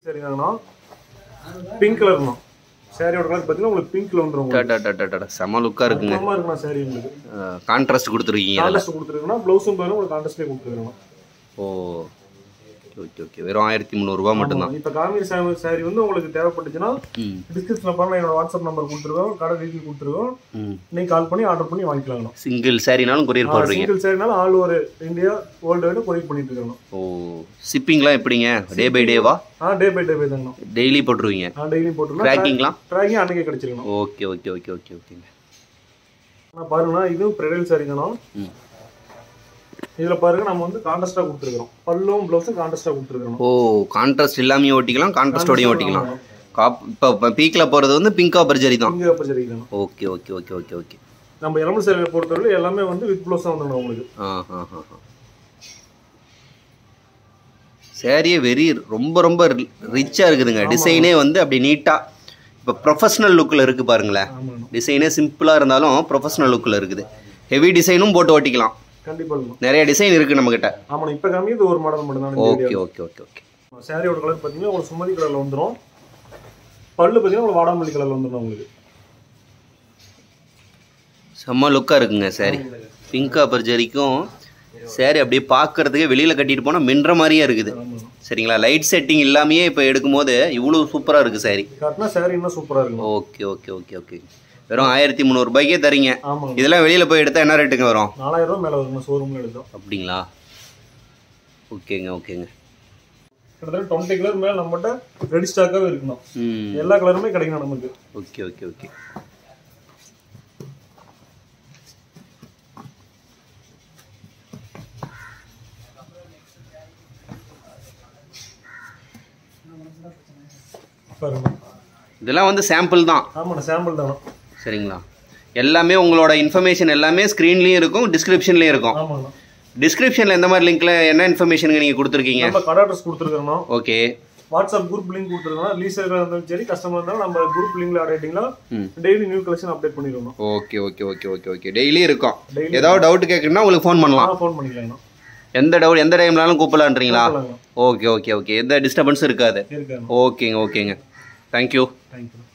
சரிங்கண்ணா பிங்க் கலர்ண்ணா சாரியோட கலர் பார்த்தீங்கன்னா உங்களுக்கு பிங்க்ல வந்துரும். செம லுக்கா இருக்குங்க. செம இருக்குண்ணா சாரி உங்களுக்கு. கான்ட்ராஸ்ட் கொடுத்துருக்கீங்க. கான்ட்ராஸ்ட் கொடுத்துருக்கீங்கன்னா ப்ளவுஸும் பாருங்க உங்களுக்கு கான்ட்ராஸ்ட்லேயே கொடுத்துருக்கணும். Oh okay okay. வெறும் 1300 ரூபா மட்டும்தான். இப்போ காமிக்கிற சாரி வந்து உங்களுக்கு தேவைப்பட்டுச்சுன்னா டிஸ்கிரிப்ஷனில் பாருங்க என்னோட வாட்ஸ்அப் நம்பர் கொடுத்துருக்கோம், கடை டீட்டெயில் கொடுத்துருக்கோம். நீங்கள் கால் பண்ணி ஆர்டர் பண்ணி வாங்கிக்கலாம். சிங்கிள் சாரினாலும் கொரியர் போடுறீங்க? சிங்கிள் சாரினாலும் all over India world wide courier பண்ணிட்டு இருக்கணும். ஓ ஷிப்பிங்லாம் எப்படிங்க? டே பை டேவா? டே பை டே தாங்கண்ணா. டெய்லி போட்டுருவீங்க? டெய்லி போட்டுருவோம். ட்ராக்கிங்லாம்? ட்ராக்கிங் அன்னைக்கே கிடைச்சிருக்கணும். ஓகே ஓகே ஓகே ஓகே ஓகேங்க. பாருங்கண்ணா இதுவும் பிரைடல் சாரிங்கண்ணா. இதில் பாருங்க நம்ம வந்து கான்ட்ராஸ்டாக கொடுத்துருக்கோம். பல்லும் ப்ளவுஸும் கான்ட்ராஸ்டாக கொடுத்துருக்கோம். ஓ கான்ட்ராஸ்ட் இல்லாமையும் ஓட்டிக்கலாம், கான்ட்ராஸ்டோடையும் ஓட்டிக்கலாம். இப்போ பீக்கில் போகிறது வந்து பிங்க் காப்பர் ஜரி தான். பிங்க் காப்பர் ஜரி தான். Okay okay okay okay okay. நம்ம எலமெண்ட் சாரியை பொறுத்தவரை எல்லாமே வந்து வித் ப்ளவுஸ் தான் வந்துடும் உங்களுக்கு. சாரியே ரொம்ப ரொம்ப ரிச்சாக இருக்குதுங்க. டிசைனே வந்து அப்படி நீட்டாக இப்போ ப்ரொஃபஷ்னல் லுக்கில் இருக்குது பாருங்களேன். டிசைனே சிம்பிளாக இருந்தாலும் ப்ரொஃபஷ்னல் லுக்கில் இருக்குது. ஹெவி டிசைனும் போட்டு ஓட்டிக்கலாம். கண்டிப்பா நிறைய டிசைன் இருக்கு நம்ம கிட்ட. ஆமா இப்போ காமிது ஒரு மாடல் மட்டும் தான். Okay okay okay okay. சாரியோட கலர் பாத்தீங்கன்னா உங்களுக்கு சுமதி கலர்ல வந்துரும். பல்லு பாத்தீங்கன்னா உங்களுக்கு வாடாமல்லி கலர்ல வந்துரும் உங்களுக்கு. செம்ம லுக்கா இருக்குங்க சாரி. பிங்க் காப்பர் ஜரிக்கும் சாரி அப்படியே பார்க்கறதுக்கு வெளியில கட்டிட்டு போனா மின்ற மாதிரியே இருக்குது. சரிங்களா? லைட் செட்டிங் இல்லாமயே இப்போ எடுக்கும்போது இவ்வளவு சூப்பரா இருக்கு சாரி. கரெக்ட்டா சாரி இன்னும் சூப்பரா இருக்கு. Okay okay okay okay. வெறும் 1300 ரூபாய்க்கே தரீங்க. இதெல்லாம் வெளியில போய் எடுத்தா என்ன ரேட்டுங்க வரும்? 4000 ரூபாய் மேல வரும் ஷோரூம்ல எடுத்தோம். அப்படிங்களா? ஓகேங்க ஓகேங்க. கிட்டத்தட்ட 20 கலர் மேல நம்மட்ட ரெடி ஸ்டாக்காவே இருக்குணும். எல்லா கலருமே கிடைக்கும் நமக்கு. Okay okay okay. பாருங்க இதெல்லாம் வந்து சாம்பிள் தான். ஆமாண்ணா சாம்பிள் தான். சரிங்களா? எல்லாமே உங்களோட இன்ஃபர்மேஷன் எல்லாமே ஸ்க்ரீன்லேயும் இருக்கும், டிஸ்கிரிப்ஷன்லேயும் இருக்கும். ஆமாண்ணா. டிஸ்கிரிப்ஷனில் எந்த மாதிரி லிங்க்ல என்ன இன்ஃபர்மேஷனுங்க நீங்கள் கொடுத்துருக்கீங்க? நம்ம கடை அட்ரஸ் கொடுத்துருக்கோம். ஓகே. வாட்ஸ்அப் குரூப் லிங்க் கொடுத்துருக்கோம். லீசர் இருந்தாலும் சரி கஸ்டமர் இருந்தாலும் நம்ம குரூப் லிங்க்ல ஆட் ஆயிட்டீங்களா டெய்லி நியூ கலெக்ஷன் அப்டேட் பண்ணிடுவோம். Okay okay okay okay okay. Daily இருக்கும். ஏதாவது டவுட் கேட்கணும்னா உங்களுக்கு ஃபோன் பண்ணலாம். ஃபோன் பண்ணிக்கலாம். எந்த டவுட் எந்த டைம்லாலும் கூப்பிடலான்றீங்களா? Okay okay okay. எந்த டிஸ்டர்பன்ஸும் இருக்காது. ஓகேங்க ஓகேங்க. தேங்க்யூ.